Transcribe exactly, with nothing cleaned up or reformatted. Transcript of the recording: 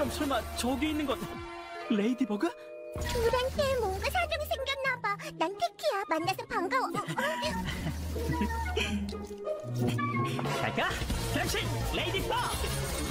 그럼 설마 저기 있는 건 레이디버그? 둘한테 뭔가 사정이 생겼나봐. 난 테키야. 만나서 반가워. 잘가! 변신! 레이디버그!